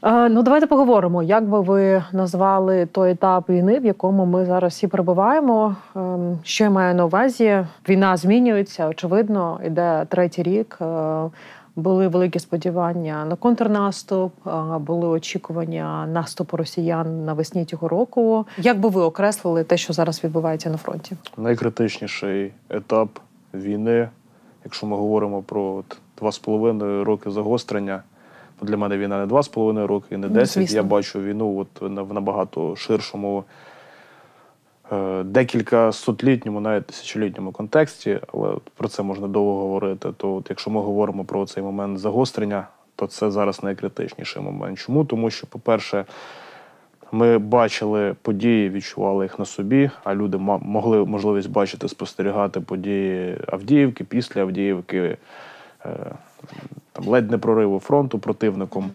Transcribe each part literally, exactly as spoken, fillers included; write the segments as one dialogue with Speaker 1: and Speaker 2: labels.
Speaker 1: Ну, давайте поговоримо, як би ви назвали той етап війни, в якому ми зараз всі перебуваємо. Що я маю на увазі? Війна змінюється, очевидно, йде третій рік. Були великі сподівання на контрнаступ, були очікування наступу росіян навесні цього року. Як би ви окреслили те, що зараз відбувається на фронті?
Speaker 2: Найкритичніший етап війни, якщо ми говоримо про от, два з половиною роки загострення, для мене війна не два з половиною роки і не десять. Ну, я бачу війну от, в набагато ширшому, е, декілька сотлітньому, навіть тисячолітньому контексті, але от, про це можна довго говорити. То от, якщо ми говоримо про цей момент загострення, то це зараз найкритичніший момент. Чому? Тому що, по-перше, ми бачили події, відчували їх на собі, а люди могли можливість бачити, спостерігати події Авдіївки, після Авдіївки, е, там, ледь не прориву фронту противником.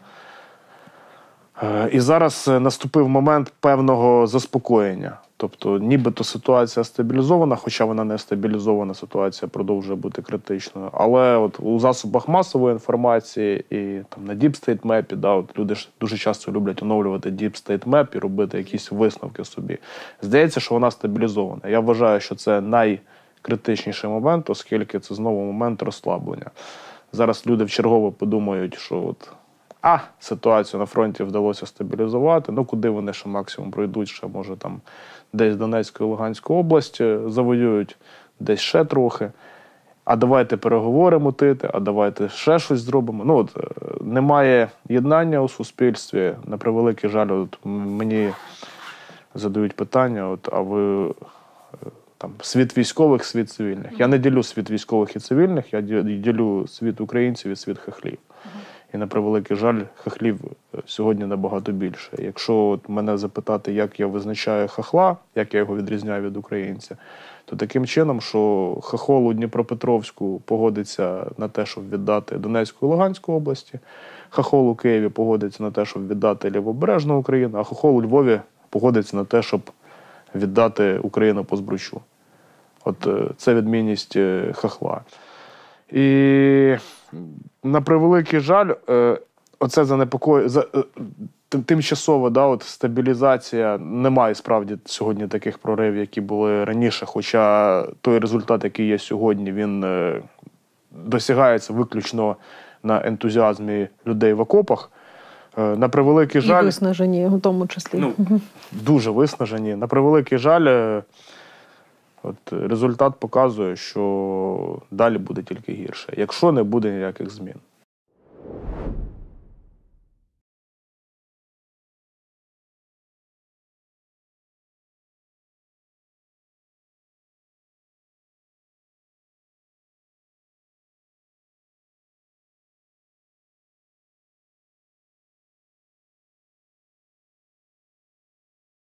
Speaker 2: Е, і зараз наступив момент певного заспокоєння. Тобто нібито ситуація стабілізована, хоча вона не стабілізована, ситуація продовжує бути критичною. Але от у засобах масової інформації і там, на Deep State Map, да, от люди ж дуже часто люблять оновлювати Deep State Map і робити якісь висновки собі. Здається, що вона стабілізована. Я вважаю, що це найкритичніший момент, оскільки це знову момент розслаблення. Зараз люди вчергово подумають, що от, а, ситуацію на фронті вдалося стабілізувати, ну куди вони ще максимум пройдуть, ще може там десь Донецьку і Луганську область завоюють, десь ще трохи. А давайте переговори мутити, а давайте ще щось зробимо. Ну от, немає єднання у суспільстві, на превеликий жаль, от мені задають питання, от, а ви... Там, світ військових, світ цивільних. Я не ділю світ військових і цивільних, я ділю світ українців і світ хахлів. І на превеликий жаль, хахлів сьогодні набагато більше. Якщо от мене запитати, як я визначаю хахла, як я його відрізняю від українця, то таким чином, що хахол у Дніпропетровську погодиться на те, щоб віддати Донецьку і Луганську області, хахол у Києві погодиться на те, щоб віддати Лівобережну Україну, а хахол у Львові погодиться на те, щоб віддати Україну по збручу. От це відмінність хахла. І на превеликий жаль, оце занепокоює, за, тимчасова, да, от стабілізація, немає справді сьогодні таких проривів, які були раніше, хоча той результат, який є сьогодні, він досягається виключно на ентузіазмі людей в окопах. На превеликий жаль...
Speaker 1: І виснажені в тому числі.
Speaker 2: Ну, дуже виснажені. На превеликий жаль, от результат показує, що далі буде тільки гірше, якщо не буде ніяких змін.